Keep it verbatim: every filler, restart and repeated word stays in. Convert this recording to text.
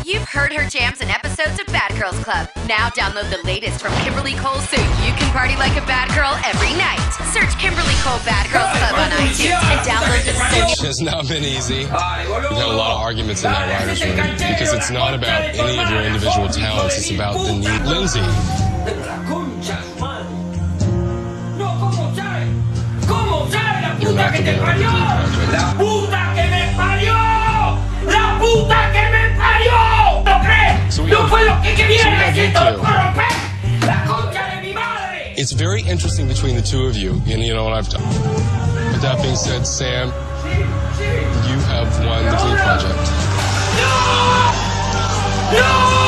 You've heard her jams and episodes of Bad Girls Club. Now download the latest from Kimberly Cole so you can party like a bad girl every night. Search Kimberly Cole Bad Girls Club on iTunes and download the It has not been easy. We've had a lot of arguments in that writer's room because it's not about any of your individual talents. It's about the need. Lindsay. You're about to be on the Glee Project. So we have, so we have you two. It's very interesting between the two of you, and you know what I've done. With that being said, Sam, you have won the Glee Project. No! No!